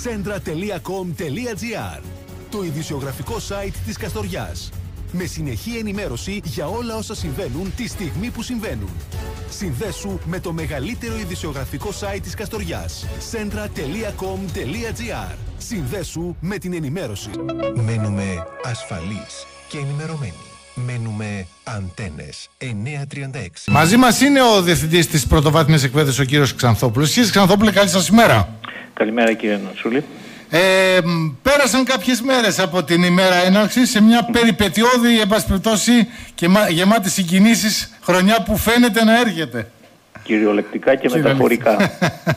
Centra.com.gr, το ειδησιογραφικό site της Καστοριάς. Με συνεχή ενημέρωση για όλα όσα συμβαίνουν τη στιγμή που συμβαίνουν. Συνδέσου με το μεγαλύτερο ειδησιογραφικό site της Καστοριάς. Centra.com.gr. Συνδέσου με την ενημέρωση. Μένουμε ασφαλείς και ενημερωμένοι. Μένουμε Αντένες 936. Μαζί μας είναι ο Διευθυντής της Πρωτοβάθμιας Εκπαίδευσης, ο κύριος Ξανθόπουλος. Κύριε Ξανθόπουλε, καλή σας ημέρα. Καλημέρα, κύριε Νατσούλη. Πέρασαν κάποιες μέρες από την ημέρα έναρξης σε μια περιπετειώδη, εν πάση περιπτώσει, και γεμάτη συγκινήσεις χρονιά που φαίνεται να έρχεται. Κυριολεκτικά και μεταφορικά.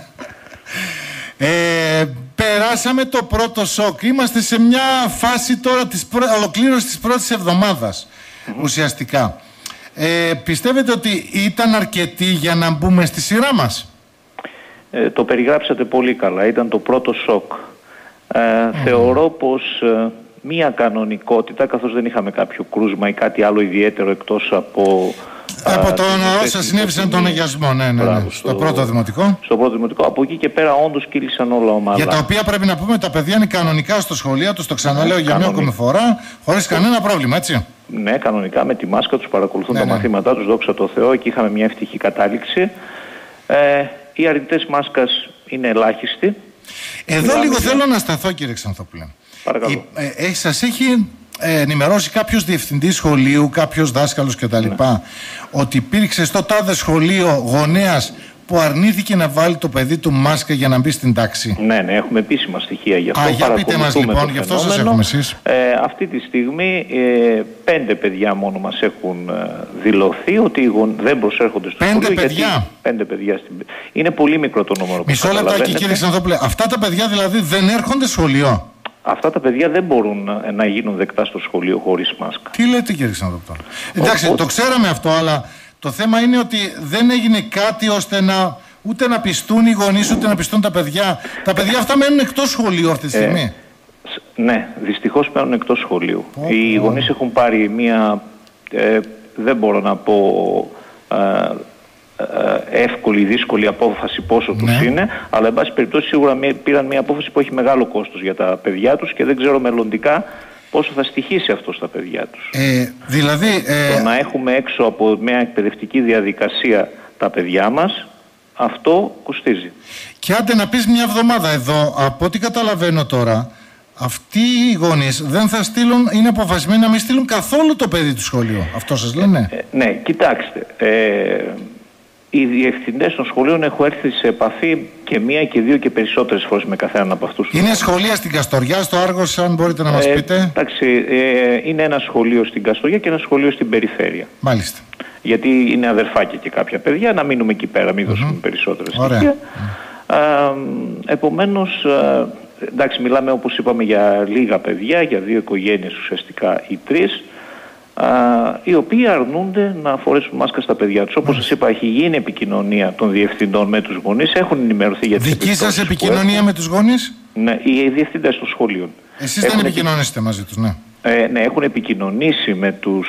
Περάσαμε το πρώτο σοκ. Είμαστε σε μια φάση τώρα της ολοκλήρωσης της πρώτης εβδομάδας, ουσιαστικά. Πιστεύετε ότι ήταν αρκετή για να μπούμε στη σειρά μας? Το περιγράψατε πολύ καλά. Ήταν το πρώτο σοκ. Θεωρώ πως μία κανονικότητα, καθώς δεν είχαμε κάποιο κρούσμα ή κάτι άλλο ιδιαίτερο εκτός από τον όσα συνέβησαν τον αγιασμό, ναι. Στο πρώτο δημοτικό. Στο πρώτο δημοτικό. Από εκεί και πέρα όντως κύλησαν όλα ομαλά. Για τα οποία πρέπει να πούμε τα παιδιά είναι κανονικά στο σχολείο τους, το ξαναλέω για μια ακόμη φορά, χωρίς κανένα πρόβλημα, έτσι. Ναι, κανονικά με τη μάσκα τους παρακολουθούν τα μαθήματά τους, δόξα τω Θεώ. Εκεί είχαμε μια ευτυχή κατάληξη. Οι αρνητές μάσκας είναι ελάχιστοι. Εδώ λίγο θέλω να σταθώ, κύριε Ξανθόπουλε. Παρακαλώ. Σας έχει ενημερώσει κάποιος διευθυντής σχολείου, κάποιος δάσκαλος κτλ. Ότι υπήρξε στο τάδε σχολείο γονέας που αρνήθηκε να βάλει το παιδί του μάσκα για να μπει στην τάξη? Ναι, έχουμε επίσημα στοιχεία γι' αυτό. Για πείτε μας λοιπόν, γι' αυτό σας έχουμε εσείς. Αυτή τη στιγμή 5 παιδιά μόνο μας έχουν δηλωθεί ότι δεν προσέρχονται στο σχολείο. 5 παιδιά? 5 παιδιά. Είναι πολύ μικρό το νούμερο. Μισό λεπτάκι, κύριε Ξανθόπουλε. Αυτά τα παιδιά δηλαδή δεν έρχονται σχολείο? Αυτά τα παιδιά δεν μπορούν να γίνουν δεκτά στο σχολείο χωρίς μάσκα. Τι λέτε, κύριε Ξανθόπουλε? Εντάξει, το ξέραμε αυτό, αλλά το θέμα είναι ότι δεν έγινε κάτι ώστε ούτε να πιστούν οι γονείς, ούτε να πιστούν τα παιδιά. Τα παιδιά αυτά μένουν εκτός σχολείου αυτή τη στιγμή. Ναι, δυστυχώς μένουν εκτός σχολείου. Οι γονείς έχουν πάρει μία, δεν μπορώ να πω εύκολη, δύσκολη απόφαση πόσο τους είναι, αλλά εν πάση περιπτώσει σίγουρα πήραν μία απόφαση που έχει μεγάλο κόστος για τα παιδιά τους και δεν ξέρω μελλοντικά πόσο θα στοιχήσει αυτό στα παιδιά τους. Το να έχουμε έξω από μια εκπαιδευτική διαδικασία τα παιδιά μας, αυτό κοστίζει. Και άντε να πεις μια εβδομάδα εδώ, από ό,τι καταλαβαίνω τώρα, αυτοί οι γονείς δεν θα στείλουν, είναι αποφασισμένοι να μην στείλουν καθόλου το παιδί του σχολείο. Αυτό σας λένε? Ναι, κοιτάξτε. Οι διευθυντές των σχολείων έχουν έρθει σε επαφή και μία και δύο και περισσότερες φορές με καθέναν από αυτούς. Είναι σχολεία στην Καστοριά, στο Άργος, αν μπορείτε να μας πείτε? Εντάξει, είναι ένα σχολείο στην Καστοριά και ένα σχολείο στην περιφέρεια. Μάλιστα. Γιατί είναι αδερφάκια και κάποια παιδιά, να μείνουμε εκεί πέρα, μην δώσουμε περισσότερες στοιχεία. Επομένως, εντάξει, μιλάμε όπως είπαμε για λίγα παιδιά, για 2 οικογένειες ουσιαστικά ή 3. Οι οποίοι αρνούνται να φορέσουν μάσκα στα παιδιά τους. Όπως σας είπα, έχει γίνει επικοινωνία των διευθυντών με τους γονείς, έχουν ενημερωθεί για τις δική σας επικοινωνία με τους γονείς? Ναι, οι διευθυντές των σχολείων. Εσείς δεν επικοινωνήσετε μαζί τους? Ναι. Ναι, έχουν επικοινωνήσει με τους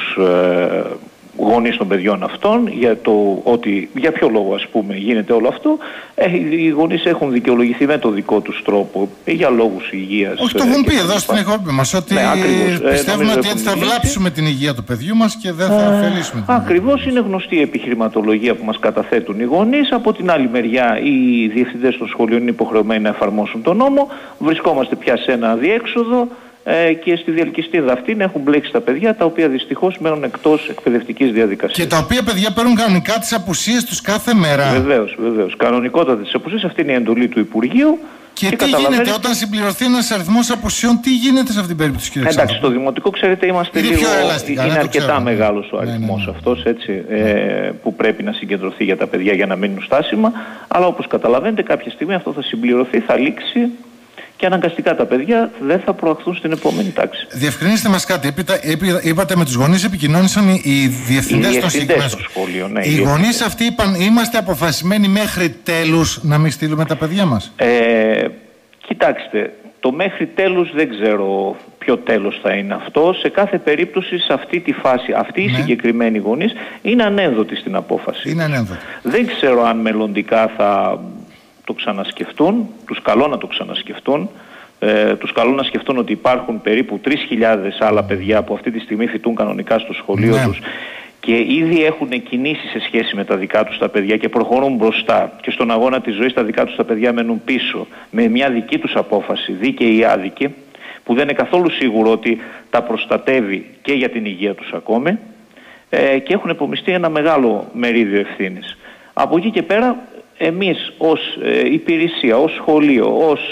γονείς των παιδιών αυτών για το ότι για ποιο λόγο ας πούμε γίνεται όλο αυτό. Οι γονείς έχουν δικαιολογηθεί με το δικό τους τρόπο για λόγους υγείας. Όχι, το έχουν πει εδώ στην εκπομπή μας ότι πιστεύουμε ότι έτσι θα βλάψουμε την υγεία του παιδιού μας και δεν θα ωφελήσουμε την ακριβώς, είναι γνωστή η επιχειρηματολογία που μας καταθέτουν οι γονείς. Από την άλλη μεριά οι διευθυντές των σχολείων είναι υποχρεωμένοι να εφαρμόσουν τον νόμο. Βρισκόμαστε πια σε ένα αδιέξοδο. Και στη διελκυστίδα αυτήν έχουν μπλέξει τα παιδιά τα οποία δυστυχώς μένουν εκτός εκπαιδευτικής διαδικασίας. Και τα οποία παιδιά παίρνουν κανονικά τις απουσίες τους κάθε μέρα. Βεβαίως. Κανονικότατα τις απουσίες, αυτή είναι η εντολή του Υπουργείου. Και τι γίνεται όταν συμπληρωθεί ένας αριθμός απουσιών, τι γίνεται σε αυτή την περίπτωση, κύριε Ξανθόπουλε? Εντάξει, στο δημοτικό ξέρετε είμαστε λίγο. Είναι αρκετά μεγάλος ο αριθμός αυτός έτσι, που πρέπει να συγκεντρωθεί για τα παιδιά για να μείνουν στάσιμα. Αλλά όπως καταλαβαίνετε, κάποια στιγμή αυτό θα συμπληρωθεί, θα λήξει. Και αναγκαστικά τα παιδιά δεν θα προαχθούν στην επόμενη τάξη. Διευκρινίστε μας κάτι. Είπατε με τους γονείς επικοινώνησαν οι διευθυντές των σχολείων. Ναι, οι γονείς αυτοί είπαν είμαστε αποφασισμένοι μέχρι τέλους να μην στείλουμε τα παιδιά μας. Κοιτάξτε, το μέχρι τέλους δεν ξέρω ποιο τέλος θα είναι αυτό. Σε κάθε περίπτωση σε αυτή τη φάση αυτοί οι συγκεκριμένοι γονείς είναι ανένδοτοι στην απόφαση. Είναι ανένδοτοι. Δεν ξέρω αν μελλοντικά θα το ξανασκεφτούν, τους καλώ να το ξανασκεφτούν. Τους καλούν να σκεφτούν ότι υπάρχουν περίπου 3.000 άλλα παιδιά που αυτή τη στιγμή φοιτούν κανονικά στο σχολείο τους και ήδη έχουν κινήσει σε σχέση με τα δικά τους τα παιδιά και προχωρούν μπροστά και στον αγώνα της ζωής τα δικά τους τα παιδιά μένουν πίσω με μια δική τους απόφαση, δίκαιη ή άδικη, που δεν είναι καθόλου σίγουρο ότι τα προστατεύει και για την υγεία τους ακόμη, και έχουν επομιστεί ένα μεγάλο μερίδιο ευθύνης. Από εκεί και πέρα εμείς ως υπηρεσία, ως σχολείο, ως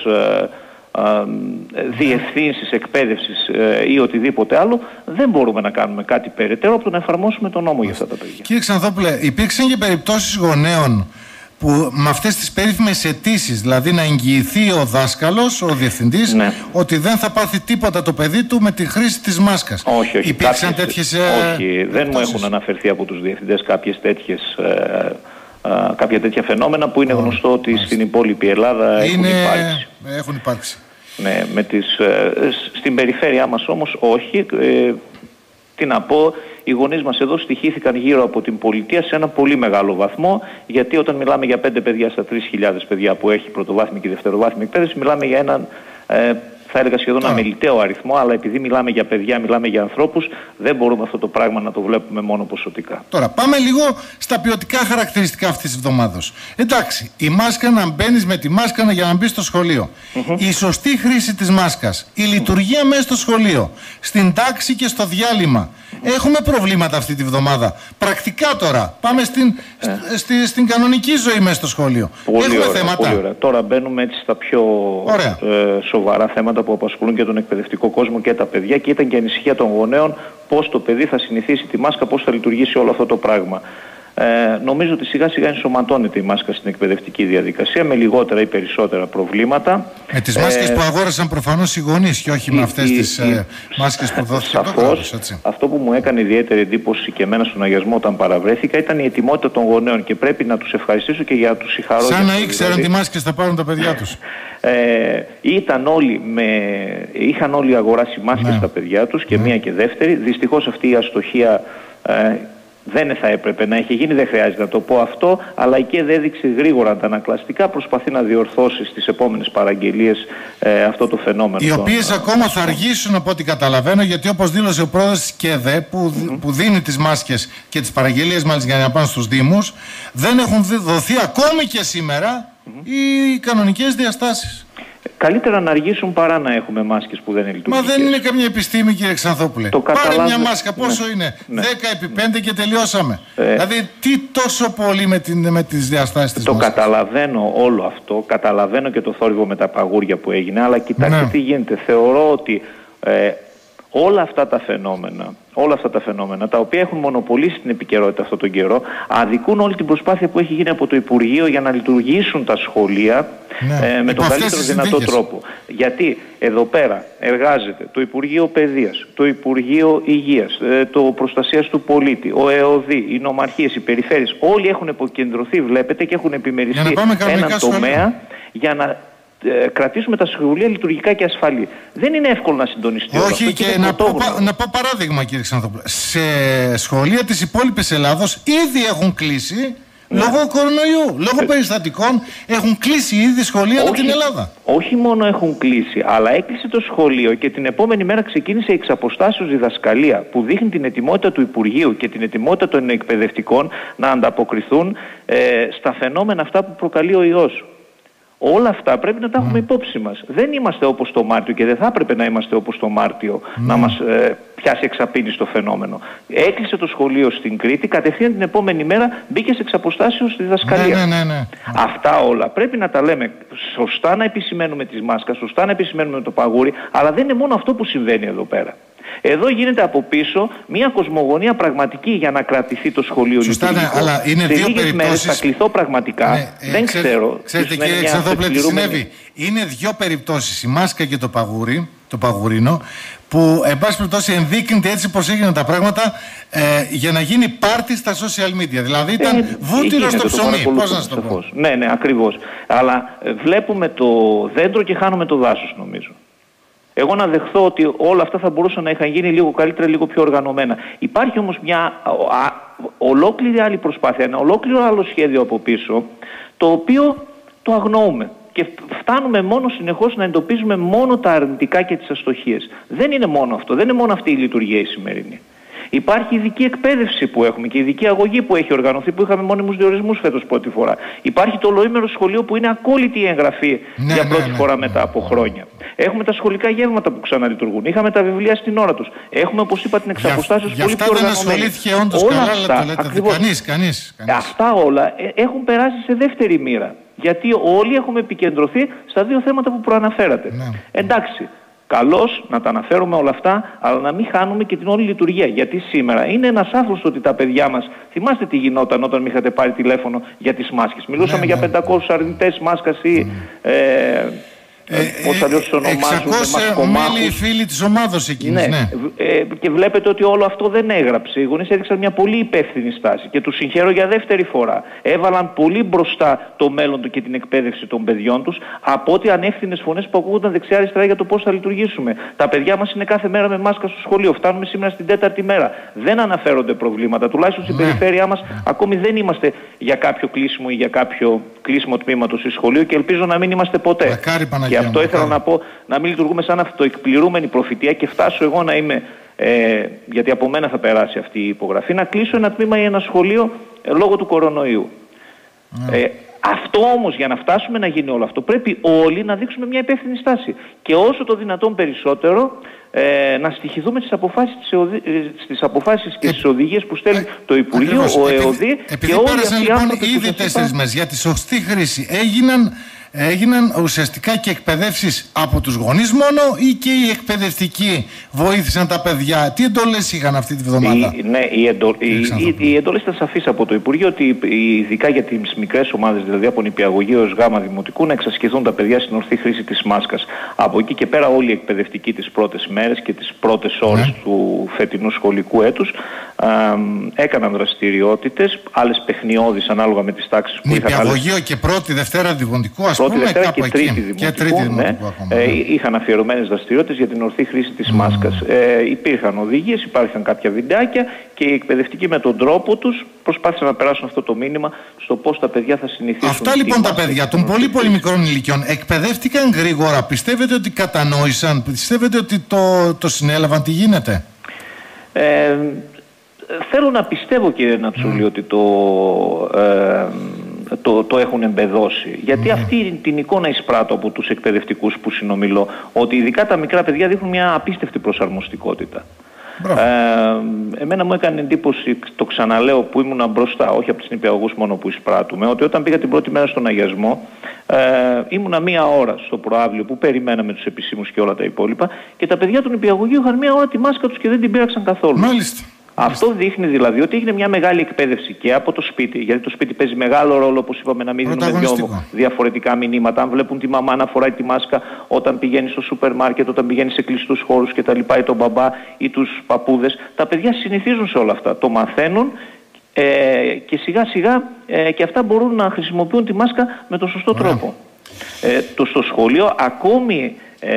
διευθύνσεις εκπαίδευσης ή οτιδήποτε άλλο, δεν μπορούμε να κάνουμε κάτι περαιτέρω από το να εφαρμόσουμε τον νόμο για αυτά τα παιδιά. Κύριε Ξανθόπουλε, υπήρξαν και περιπτώσεις γονέων που με αυτές τις περίφημες αιτήσεις, δηλαδή να εγγυηθεί ο δάσκαλος, ο διευθυντής, ότι δεν θα πάθει τίποτα το παιδί του με τη χρήση της μάσκας. Όχι. Υπήρξαν τέτοιες όχι, δεν μου έχουν αναφερθεί από τους διευθυντές κάποια τέτοια φαινόμενα που είναι γνωστό ότι στην υπόλοιπη Ελλάδα έχουν υπάρξει. Ναι, στην περιφέρειά μας όμως όχι. Τι να πω, οι γονείς μας εδώ στοιχήθηκαν γύρω από την πολιτεία σε ένα πολύ μεγάλο βαθμό, γιατί όταν μιλάμε για 5 παιδιά στα 3.000 παιδιά που έχει πρωτοβάθμια και δευτεροβάθμια εκπαίδευση, μιλάμε για έναν, θα έλεγα σχεδόν αμεληταίο αριθμό, αλλά επειδή μιλάμε για παιδιά, μιλάμε για ανθρώπους, δεν μπορούμε αυτό το πράγμα να το βλέπουμε μόνο ποσοτικά. Τώρα πάμε λίγο στα ποιοτικά χαρακτηριστικά αυτής της εβδομάδας. Εντάξει, η μάσκα, να μπαίνεις με τη μάσκα για να μπεις στο σχολείο. Η σωστή χρήση της μάσκας, η λειτουργία μέσα στο σχολείο, στην τάξη και στο διάλειμμα. Έχουμε προβλήματα αυτή τη βδομάδα. Πρακτικά τώρα, πάμε στην κανονική ζωή μέσα στο σχολείο. Έχουμε θέματα. Πολύ ωραία. Τώρα μπαίνουμε έτσι στα πιο σοβαρά θέματα που απασχολούν και τον εκπαιδευτικό κόσμο και τα παιδιά, και ήταν και ανησυχία των γονέων πώς το παιδί θα συνηθίσει τη μάσκα, πώς θα λειτουργήσει όλο αυτό το πράγμα. Νομίζω ότι σιγά σιγά ενσωματώνεται η μάσκα στην εκπαιδευτική διαδικασία με λιγότερα ή περισσότερα προβλήματα. Με τις μάσκες που αγόρασαν προφανώς οι γονείς και όχι με αυτές τις μάσκες που δόθηκαν το κράτος, έτσι. Αυτό που μου έκανε ιδιαίτερη εντύπωση και εμένα στον αγιασμό όταν παραβρέθηκα ήταν η ετοιμότητα των γονέων, και πρέπει να τους ευχαριστήσω και για να τους συγχαρώ. Σαν να ήξεραν τι μάσκες θα πάρουν τα παιδιά τους. Είχαν όλοι αγοράσει μάσκες στα παιδιά τους και μία και δεύτερη. Δυστυχώς αυτή η αστοχία δεν θα έπρεπε να έχει γίνει, δεν χρειάζεται να το πω αυτό, αλλά η ΚΕΔ έδειξε γρήγορα αντανακλαστικά, προσπαθεί να διορθώσει στις επόμενες παραγγελίες αυτό το φαινόμενο. Οι οποίες ακόμα θα αργήσουν από ό,τι καταλαβαίνω, γιατί όπως δήλωσε ο πρόεδρος της ΚΕΔ που δίνει τις μάσκες και τις παραγγελίες μάλιστα για να πάνε στους Δήμους, δεν έχουν δοθεί ακόμη και σήμερα οι κανονικές διαστάσεις. Καλύτερα να αργήσουν παρά να έχουμε μάσκες που δεν είναι λειτουργικές. Μα δεν είναι καμία επιστήμη, κύριε Ξανθόπουλε. Πάρε μια μάσκα, πόσο είναι? 10x5 και τελειώσαμε. Δηλαδή, τι τόσο πολύ με τις διαστάσεις της μάσκας. Το καταλαβαίνω όλο αυτό, καταλαβαίνω και το θόρυβο με τα παγούρια που έγινε, αλλά κοιτάξτε τι γίνεται. Θεωρώ ότι όλα αυτά τα φαινόμενα, τα οποία έχουν μονοπολίσει την επικαιρότητα αυτόν τον καιρό, αδικούν όλη την προσπάθεια που έχει γίνει από το Υπουργείο για να λειτουργήσουν τα σχολεία με τον καλύτερο δυνατό τρόπο. Γιατί εδώ πέρα εργάζεται το Υπουργείο Παιδείας, το Υπουργείο Υγείας, το Προστασίας του Πολίτη, ο ΕΟΔΗ, οι νομαρχίες, οι περιφέρειες, όλοι έχουν αποκεντρωθεί, βλέπετε, και έχουν επιμεριστεί έναν τομέα για να κρατήσουμε τα σχολεία λειτουργικά και ασφαλή. Δεν είναι εύκολο να συντονιστεί. Όχι, και να πω παράδειγμα, κύριε Ξανθόπουλε. Σε σχολεία της υπόλοιπης Ελλάδος ήδη έχουν κλείσει λόγω κορονοϊού, λόγω περιστατικών. Έχουν κλείσει ήδη σχολεία από την Ελλάδα. Όχι μόνο έχουν κλείσει, αλλά έκλεισε το σχολείο και την επόμενη μέρα ξεκίνησε εξ αποστάσεως διδασκαλία, που δείχνει την ετοιμότητα του Υπουργείου και την ετοιμότητα των εκπαιδευτικών να ανταποκριθούν στα φαινόμενα αυτά που προκαλεί ο ιός. Όλα αυτά πρέπει να τα έχουμε υπόψη μας. Δεν είμαστε όπως το Μάρτιο και δεν θα έπρεπε να είμαστε όπως το Μάρτιο να μας πιάσει εξαπίνη στο φαινόμενο. Έκλεισε το σχολείο στην Κρήτη, κατευθείαν την επόμενη μέρα μπήκε σε εξαποστάσεως στη διδασκαλία. Αυτά όλα πρέπει να τα λέμε σωστά, να επισημαίνουμε τις μάσκες, σωστά να επισημαίνουμε το παγούρι, αλλά δεν είναι μόνο αυτό που συμβαίνει εδώ πέρα. Εδώ γίνεται από πίσω μια κοσμογονία πραγματική για να κρατηθεί το σχολείο λειτουργικό. Αλλά είναι σε λίγες μέρες θα κληθώ πραγματικά. Δεν ξέρω. Ξέρετε, κύριε Ξανθόπουλε, τι συνέβη. Είναι δύο περιπτώσεις, η μάσκα και το παγουρίνο, που εν πάση περιπτώσει ενδείκνυται έτσι πως έγιναν τα πράγματα για να γίνει πάρτι στα social media. Δηλαδή ήταν βούτυρο στο ψωμί. Πώς να σου το πω. Ναι, ακριβώς. Αλλά βλέπουμε το δέντρο και χάνουμε το δάσος, νομίζω. Εγώ να δεχθώ ότι όλα αυτά θα μπορούσαν να είχαν γίνει λίγο καλύτερα, λίγο πιο οργανωμένα. Υπάρχει όμως μια ολόκληρη άλλη προσπάθεια, ένα ολόκληρο άλλο σχέδιο από πίσω, το οποίο το αγνοούμε. και φτάνουμε μόνο συνεχώς να εντοπίζουμε μόνο τα αρνητικά και τις αστοχίες. Δεν είναι μόνο αυτό, δεν είναι μόνο αυτή η λειτουργία η σημερινή. Υπάρχει ειδική εκπαίδευση που έχουμε και ειδική αγωγή που έχει οργανωθεί, που είχαμε μόνιμους διορισμούς φέτος πρώτη φορά. Υπάρχει το ολοήμερο σχολείο που είναι ακόλυτη η εγγραφή για πρώτη φορά μετά από χρόνια. Έχουμε τα σχολικά γεύματα που ξαναλειτουργούν. Είχαμε τα βιβλία στην ώρα τους. Έχουμε, όπως είπα, την εξαποστάσεως πολύ πιο οργανωμένη. Αυτά δεν ασχολήθηκε όντως καλά, αλλά το λέτε. Κανείς. Αυτά όλα έχουν περάσει σε δεύτερη μοίρα. Γιατί όλοι έχουμε επικεντρωθεί στα δύο θέματα που προαναφέρατε. Ναι. Εντάξει. Καλώς να τα αναφέρουμε όλα αυτά, αλλά να μην χάνουμε και την όλη λειτουργία. Γιατί σήμερα είναι ένας άφρος ότι τα παιδιά μας, θυμάστε τι γινόταν όταν με είχατε πάρει τηλέφωνο για τις μάσκες. Μιλούσαμε για 500 αρνητές μάσκας ή πώς αλλιώς ονομάζουν, 600 μέλη φίλοι της ομάδος εκείνης. Ναι. Και βλέπετε ότι όλο αυτό δεν έγραψε. Οι γονείς έδειξαν μια πολύ υπεύθυνη στάση και τους συγχαίρω για δεύτερη φορά. Έβαλαν πολύ μπροστά το μέλλον του και την εκπαίδευση των παιδιών τους από ότι ανεύθυνες φωνές που ακούγονταν δεξιά-αριστερά για το πώς θα λειτουργήσουμε. Τα παιδιά μας είναι κάθε μέρα με μάσκα στο σχολείο. Φτάνουμε σήμερα στην 4η μέρα. Δεν αναφέρονται προβλήματα. Τουλάχιστον στην περιφέρειά μας ακόμη δεν είμαστε για κάποιο κλείσιμο ή για κάποιο κλείσιμο τμήματος στο σχολείο και ελπίζω να μην είμαστε ποτέ. Και αυτό ήθελα να πω, να μην λειτουργούμε σαν αυτοεκπληρούμενη προφητεία και φτάσω εγώ να είμαι, γιατί από μένα θα περάσει αυτή η υπογραφή, να κλείσω ένα τμήμα ή ένα σχολείο λόγω του κορονοϊού. Αυτό όμως, για να φτάσουμε να γίνει όλο αυτό, πρέπει όλοι να δείξουμε μια υπεύθυνη στάση. Και όσο το δυνατόν περισσότερο να στοιχηθούμε στις αποφάσεις και στις οδηγίες που στέλνει το Υπουργείο, ο ΕΟΔΗ και όλοι αυτοί οι άνθρωποι. Ήδη 4 μέρες για τη σωστή χρήση έγιναν ουσιαστικά και εκπαιδεύσεις από τους γονείς μόνο ή και οι εκπαιδευτικοί βοήθησαν τα παιδιά? Τι εντολές είχαν αυτή τη βδομάδα? Οι εντολές ήταν σαφείς από το Υπουργείο ότι ειδικά για τις μικρές ομάδες, δηλαδή από νηπιαγωγή έως γάμα δημοτικού, να εξασκηθούν τα παιδιά στην ορθή χρήση της μάσκας. Από εκεί και πέρα όλοι οι εκπαιδευτικοί τις πρώτες μέρες και τις πρώτες ώρες του φετινού σχολικού έτους έκαναν δραστηριότητες, άλλες παιχνιώδεις ανάλογα με τις τάξεις που είχαν. Νηπιαγωγείο και πρώτη, Δευτέρα δημοτικού, πρώτη, Δευτέρα και Τρίτη δημοτικού, είχαν αφιερωμένες δραστηριότητες για την ορθή χρήση της μάσκας. Υπήρχαν οδηγίες, υπάρχουν κάποια βιντεάκια και οι εκπαιδευτικοί με τον τρόπο τους προσπάθησαν να περάσουν αυτό το μήνυμα στο πώς τα παιδιά θα συνηθίσουν. Αυτά λοιπόν τα παιδιά των πολύ μικρών ηλικιών εκπαιδεύτηκαν γρήγορα? Πιστεύετε ότι κατανόησαν? Πιστεύετε ότι το συνέλαβαν? Τι γίνεται? Θέλω να πιστεύω, κύριε Νατσούλη, ότι το έχουν εμπεδώσει. Γιατί αυτή την εικόνα εισπράττω από τους εκπαιδευτικούς που συνομιλώ, ότι ειδικά τα μικρά παιδιά δείχνουν μια απίστευτη προσαρμοστικότητα. Εμένα μου έκανε εντύπωση, το ξαναλέω, που ήμουνα μπροστά, όχι από τις νηπιαγωγούς μόνο που εισπράττουμε, ότι όταν πήγα την πρώτη μέρα στον αγιασμό, ήμουνα 1 ώρα στο προαύλιο που περιμέναμε τους επισήμους και όλα τα υπόλοιπα, και τα παιδιά του νηπιαγωγείου είχαν 1 ώρα τη μάσκα τους και δεν την πήραξαν καθόλου. Μάλιστα. Αυτό δείχνει δηλαδή ότι έγινε μια μεγάλη εκπαίδευση και από το σπίτι, γιατί το σπίτι παίζει μεγάλο ρόλο, όπως είπαμε, να μην δίνουμε δυο διαφορετικά μηνύματα. Αν βλέπουν τη μαμά να φοράει τη μάσκα όταν πηγαίνει στο σούπερ μάρκετ, όταν πηγαίνει σε κλειστούς χώρους κτλ., ή τον μπαμπά ή τους παππούδες, τα παιδιά συνηθίζουν σε όλα αυτά. Το μαθαίνουν και σιγά σιγά και αυτά μπορούν να χρησιμοποιούν τη μάσκα με τον σωστό τρόπο. Στο σχολείο, ακόμη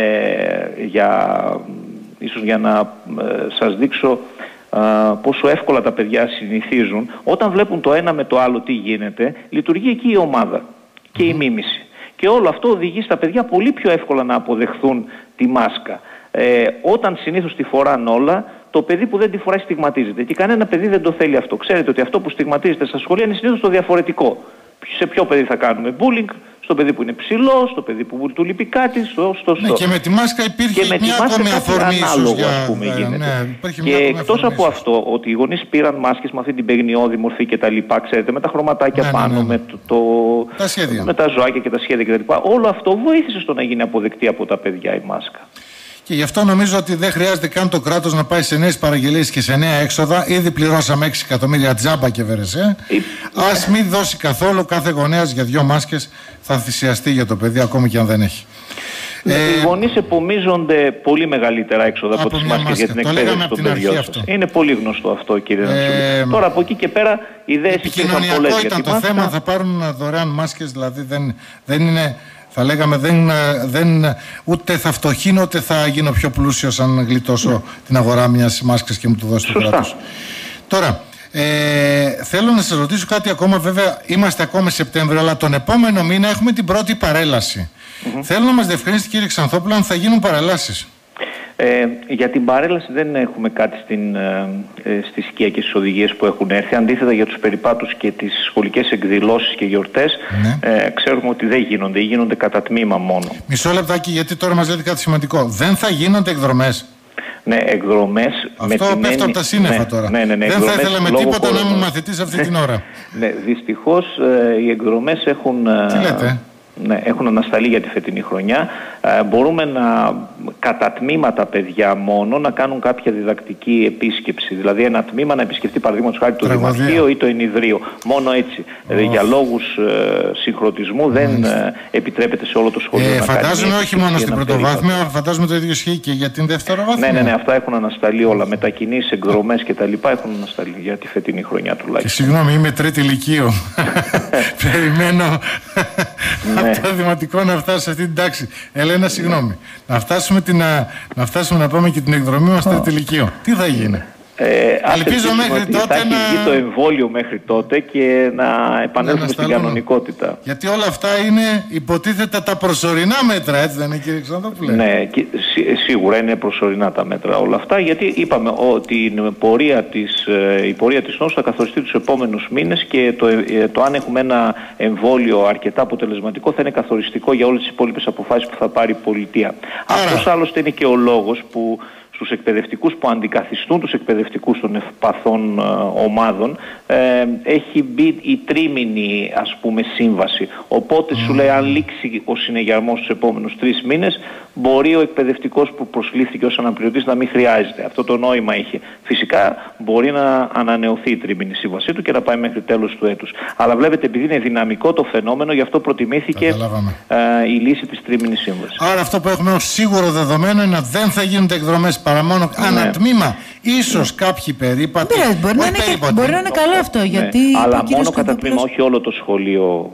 ίσως για να σας δείξω πόσο εύκολα τα παιδιά συνηθίζουν, όταν βλέπουν το ένα με το άλλο τι γίνεται, λειτουργεί εκεί η ομάδα και η μίμηση. Και όλο αυτό οδηγεί στα παιδιά πολύ πιο εύκολα να αποδεχθούν τη μάσκα. Όταν συνήθως τη φοράνε όλα, το παιδί που δεν τη φοράει στιγματίζεται. Και κανένα παιδί δεν το θέλει αυτό. Ξέρετε ότι αυτό που στιγματίζεται στα σχολεία είναι συνήθως το διαφορετικό. Σε ποιο παιδί θα κάνουμε bullying? Στο παιδί που είναι ψηλό, στο παιδί που του λείπει κάτι, Ναι, και με τη μάσκα υπήρχε μια ακόμη αφορμή ίσως και εκτός από αυτό, ότι οι γονείς πήραν μάσκες με αυτή την παιγνιώδη μορφή και τα λοιπά, ξέρετε, με τα χρωματάκια πάνω, με τα ζωάκια και τα σχέδια και τα λοιπά, όλο αυτό βοήθησε στο να γίνει αποδεκτή από τα παιδιά η μάσκα. Και γι' αυτό νομίζω ότι δεν χρειάζεται καν το κράτος να πάει σε νέες παραγγελίες και σε νέα έξοδα. Ήδη πληρώσαμε 6 εκατομμύρια τζάμπα και βερεσέ. Ας μην δώσει καθόλου, κάθε γονέας για 2 μάσκες θα θυσιαστεί για το παιδί, ακόμη και αν δεν έχει. Οι γονείς επομίζονται πολύ μεγαλύτερα έξοδα από τις μάσκες για την εκπαίδευση των παιδιών σας. Είναι πολύ γνωστό αυτό, κύριε Νατσούλη. Τώρα από εκεί και πέρα ιδέες υπήρχαν πολλές. Επικοινωνιακό ήταν το θέμα, θα πάρουν δωρεάν μάσκες, δηλαδή δεν είναι... Θα λέγαμε ούτε θα φτωχύνω ούτε θα γίνω πιο πλούσιος αν γλιτώσω την αγορά μιας μάσκας και μου το δώσει το κράτος. Τώρα, Θέλω να σας ρωτήσω κάτι ακόμα. Βέβαια είμαστε ακόμα Σεπτέμβριο, αλλά τον επόμενο μήνα έχουμε την πρώτη παρέλαση. Θέλω να μας διευκρινίσετε, κύριε Ξανθόπουλο, αν θα γίνουν παρελάσεις. Για την παρέλαση δεν έχουμε κάτι στη σκία και στις οδηγίες που έχουν έρθει. Αντίθετα, για τους περιπάτους και τις σχολικές εκδηλώσεις και γιορτές, ξέρουμε ότι δεν γίνονται ή γίνονται κατά τμήμα μόνο. Μισό λεπτάκι, γιατί τώρα μας λέτε κάτι σημαντικό. Δεν θα γίνονται εκδρομές. Ναι, εκδρομές. Αυτό πέφτει από τα σύννεφα τώρα. Δεν θα ήθελα με τίποτα να ήμουν μαθητής αυτή την ώρα. Ναι, δυστυχώς οι εκδρομές έχουν... Τι λέτε? Ναι, έχουν ανασταλεί για τη φετινή χρονιά. Μπορούμε κατά τμήματα παιδιά μόνο να κάνουν κάποια διδακτική επίσκεψη. Δηλαδή ένα τμήμα να επισκεφτεί παραδείγματος χάρη το Δημαρχείο ή το Ενιδρίο. Μόνο έτσι. Για λόγους συγχρονισμού δεν επιτρέπεται σε όλο το σχολείο να κάνει. Φαντάζομαι όχι μόνο στην πρωτοβάθμια, φαντάζομαι το ίδιο ισχύει και για την δευτεροβάθμια. Ναι, αυτά έχουν ανασταλεί όλα. Μετακινήσεις, εκδρομές κτλ. Έχουν ανασταλεί για τη φετινή χρονιά τουλάχιστον. Συγγνώμη, είμαι τρίτη λυκείου. Περιμένω από το δημοτικό να φτάσω σε αυτή την τάξη. Ελένα, συγγνώμη. Να φτάσουμε να πάμε και την εκδρομή μας τρίτη λυκείου. Τι θα γίνει? Ελπίζω μέχρι τότε θα έχει βγει το εμβόλιο μέχρι τότε και να επανέλθουμε στην κανονικότητα. Γιατί όλα αυτά είναι υποτίθεται τα προσωρινά μέτρα, έτσι δεν είναι, κύριε Ξανθόπουλε? Ναι, σίγουρα είναι προσωρινά τα μέτρα όλα αυτά, γιατί είπαμε ότι η πορεία της νόσου θα καθοριστεί τους επόμενους μήνες και το αν έχουμε ένα εμβόλιο αρκετά αποτελεσματικό θα είναι καθοριστικό για όλες τις υπόλοιπες αποφάσεις που θα πάρει η πολιτεία. Αυτός άλλωστε είναι και ο λόγος που στους εκπαιδευτικούς που αντικαθιστούν τους εκπαιδευτικούς των ευπαθών ομάδων έχει μπει η τρίμηνη, ας πούμε, σύμβαση. Οπότε σου λέει, αν λήξει ο συνεγερμός στους επόμενους 3 μήνες, μπορεί ο εκπαιδευτικός που προσλήφθηκε ως αναπληρωτής να μην χρειάζεται. Αυτό το νόημα είχε. Φυσικά μπορεί να ανανεωθεί η τρίμηνη σύμβασή του και να πάει μέχρι τέλος του έτους. Αλλά βλέπετε, επειδή είναι δυναμικό το φαινόμενο, γι' αυτό προτιμήθηκε η λύση της τρίμηνης σύμβασης. Άρα αυτό που έχουμε ως σίγουρο δεδομένο είναι ότι δεν θα γίνονται εκδρομές παρά μόνο ανατμήμα. Ίσως κάποιοι περίπατοι. Μπορεί να είναι καλό αυτό. Γιατί αλλά μόνο κατά τμήμα, όχι όλο το σχολείο.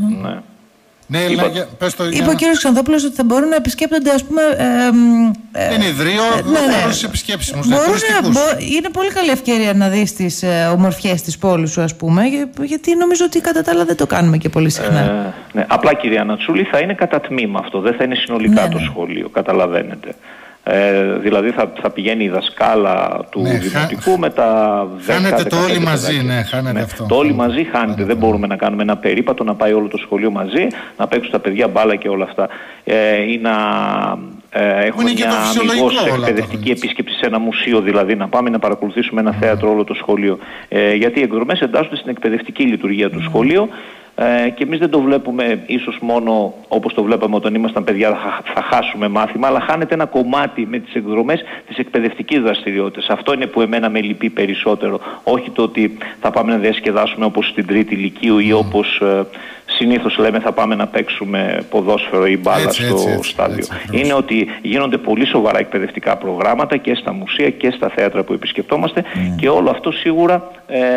Ναι, είπε ο κύριος Ξανθόπουλος ότι θα μπορούν να επισκέπτονται, ας πούμε, Ενιδρίο, όσες επισκέψεις μου. Είναι πολύ καλή ευκαιρία να δεις τις ομορφιές της πόλης σου, ας πούμε, γιατί νομίζω ότι κατά τα άλλα δεν το κάνουμε και πολύ συχνά. Ναι. Απλά, κυρία Νατσούλη, θα είναι κατά τμήμα αυτό, δεν θα είναι συνολικά το σχολείο, καταλαβαίνετε. Δηλαδή θα πηγαίνει η δασκάλα του δημοτικού με τα 10. Χάνεται το όλοι μαζί, χάνεται αυτό. Το όλοι μαζί χάνεται. Δεν μπορούμε να κάνουμε ένα περίπατο, να πάει όλο το σχολείο μαζί, να παίξουν τα παιδιά μπάλα και όλα αυτά. Ή να έχουμε μια αμιγώς εκπαιδευτική επίσκεψη σε ένα μουσείο, δηλαδή να πάμε να παρακολουθήσουμε ένα θέατρο όλο το σχολείο. Γιατί οι εκδρομές εντάσσονται στην εκπαιδευτική λειτουργία του σχολείου. Και εμείς δεν το βλέπουμε ίσως μόνο όπως το βλέπαμε όταν ήμασταν παιδιά, θα χάσουμε μάθημα, αλλά χάνεται ένα κομμάτι με τις εκδρομές της εκπαιδευτικής δραστηριότητας. Αυτό είναι που εμένα με λυπεί περισσότερο. Όχι το ότι θα πάμε να διασκεδάσουμε όπως στην τρίτη λυκείου ή όπως συνήθως λέμε θα πάμε να παίξουμε ποδόσφαιρο ή μπάλα στο στάδιο. Είναι ότι γίνονται πολύ σοβαρά εκπαιδευτικά προγράμματα και στα μουσεία και στα θέατρα που επισκεπτόμαστε και όλο αυτό σίγουρα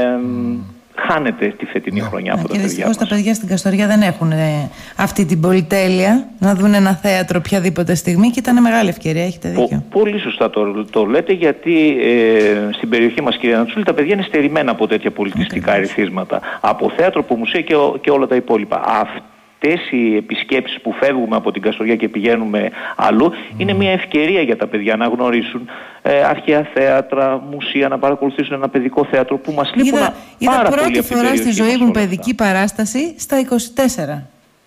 χάνεται τη φετινή χρονιά από τα παιδιά. Δυστυχώς τα παιδιά στην Καστοριά δεν έχουν αυτή την πολυτέλεια να δουν ένα θέατρο οποιαδήποτε στιγμή και ήταν μεγάλη ευκαιρία, έχετε δίκιο. Πολύ σωστά το λέτε, γιατί στην περιοχή μας, κυρία Νατσούλη, τα παιδιά είναι στερημένα από τέτοια πολιτιστικά ερεθίσματα. Από θέατρο, από μουσεία και όλα τα υπόλοιπα. Αυτές οι επισκέψεις που φεύγουμε από την Καστοριά και πηγαίνουμε αλλού είναι μια ευκαιρία για τα παιδιά να γνωρίσουν αρχαία θέατρα, μουσεία, να παρακολουθήσουν ένα παιδικό θέατρο που μας λείπουν πάρα πολύ. Είδα πρώτη φορά στη ζωή μου παιδική παράσταση στα 24.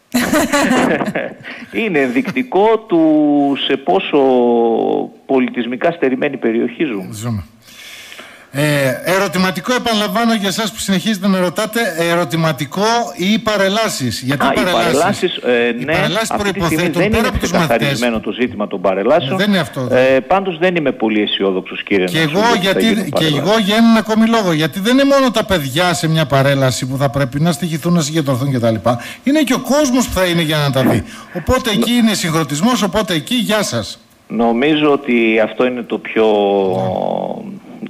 Είναι ενδεικτικό του σε πόσο πολιτισμικά στερημένη περιοχή ζούμε. Ερωτηματικό, επαναλαμβάνω για εσάς που συνεχίζετε να ρωτάτε, ερωτηματικό ή παρελάσεις? Γιατί οι παρελάσεις, αυτή τη στιγμή δεν είναι ξεκαθαρισμένο το ζήτημα των παρελάσεων. Δεν είναι αυτό. Πάντως δεν είμαι πολύ αισιόδοξος, κύριε Νατσούλη. Και εγώ για έναν ακόμη λόγο. Γιατί δεν είναι μόνο τα παιδιά σε μια παρέλαση που θα πρέπει να στοιχηθούν, να συγκεντρωθούν κτλ. Είναι και ο κόσμος που θα είναι για να τα δει. Οπότε εκεί είναι συγχρονισμός, οπότε εκεί γεια σας. Νομίζω ότι αυτό είναι το πιο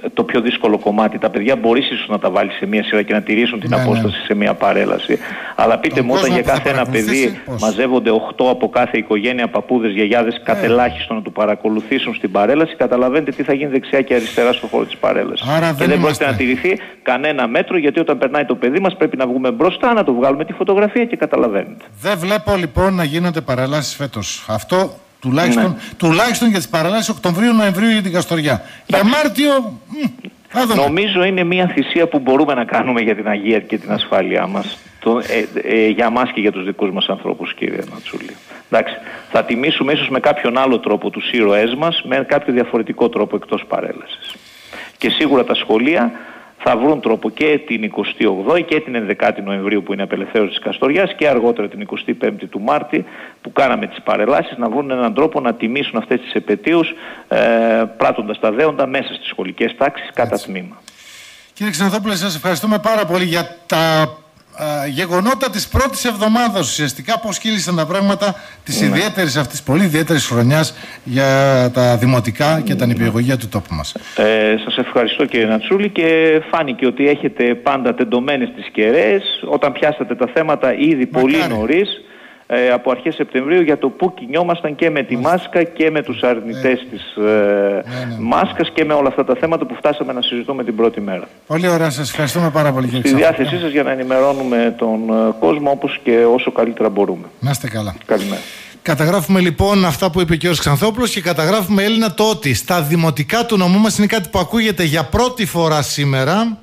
το πιο δύσκολο κομμάτι. Τα παιδιά μπορείς ίσως να τα βάλεις σε μία σειρά και να τηρήσουν την απόσταση σε μία παρέλαση. Αλλά πείτε μου, όταν για κάθε ένα παιδί μαζεύονται 8 από κάθε οικογένεια, παππούδες, γιαγιάδες, κατελάχιστον να του παρακολουθήσουν στην παρέλαση, καταλαβαίνετε τι θα γίνει δεξιά και αριστερά στον χώρο της παρέλασης. Και δεν πρόκειται να τηρηθεί κανένα μέτρο, γιατί όταν περνάει το παιδί μας πρέπει να βγούμε μπροστά, να το βγάλουμε τη φωτογραφία και καταλαβαίνετε. Δεν βλέπω λοιπόν να γίνονται παρελάσεις φέτος. Αυτό τουλάχιστον για τις παρελάσεις Οκτωβρίου-Νοεμβρίου για την Καστοριά. Για Μάρτιο. Νομίζω είναι μια θυσία που μπορούμε να κάνουμε για την Αγία και την ασφάλειά μας. Για μας και για τους δικούς μας ανθρώπους, κύριε Νατσούλη. Εντάξει, θα τιμήσουμε ίσως με κάποιον άλλο τρόπο τους ήρωές μας, με κάποιο διαφορετικό τρόπο εκτός παρέλασης. Και σίγουρα τα σχολεία θα βρουν τρόπο και την 28η και την 11η Νοεμβρίου που είναι απελευθέρωση της Καστοριάς και αργότερα την 25η του Μάρτη που κάναμε τις παρελάσεις, να βρουν έναν τρόπο να τιμήσουν αυτές τις επετείους πράττοντας τα δέοντα μέσα στις σχολικές τάξεις κατά τμήμα. Κύριε Ξανθόπουλε, σας ευχαριστούμε πάρα πολύ για τα γεγονότα της πρώτης εβδομάδας, ουσιαστικά πώς κύλησαν τα πράγματα της ιδιαίτερης αυτής, πολύ ιδιαίτερης χρονιάς για τα δημοτικά και τα νηπιαγωγεία του τόπου μας. Σας ευχαριστώ, κύριε Νατσούλη, και φάνηκε ότι έχετε πάντα τεντωμένες τις κεραίες όταν πιάσατε τα θέματα ήδη πολύ νωρίς, από αρχές Σεπτεμβρίου, για το που κινιόμασταν και με τη μάσκα και με τους αρνητές της μάσκας και με όλα αυτά τα θέματα που φτάσαμε να συζητούμε την πρώτη μέρα. Πολύ ωραία, σας ευχαριστούμε πάρα πολύ, κύριε Στη διάθεσή σας για να ενημερώνουμε τον κόσμο όπως και όσο καλύτερα μπορούμε. Να είστε καλά. Καλημέρα. Καταγράφουμε λοιπόν αυτά που είπε ο κ. Ξανθόπουλος και καταγράφουμε, Έλληνα, το ότι στα δημοτικά του νομού μας είναι κάτι που ακούγεται για πρώτη φορά σήμερα.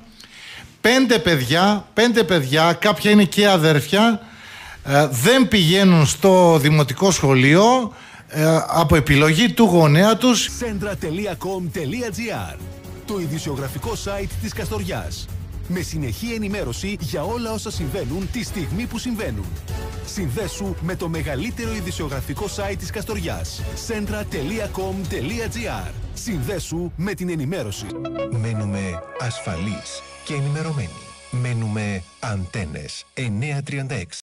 5 παιδιά, κάποια είναι και αδέρφια, δεν πηγαίνουν στο δημοτικό σχολείο από επιλογή του γονέα τους. Centra.com.gr, το ειδησιογραφικό site της Καστοριάς, με συνεχή ενημέρωση για όλα όσα συμβαίνουν τη στιγμή που συμβαίνουν. Συνδέσου με το μεγαλύτερο ειδησιογραφικό site της Καστοριάς. Centra.com.gr. Συνδέσου με την ενημέρωση. Μένουμε ασφαλείς και ενημερωμένοι. Μένουμε Αντένες 936.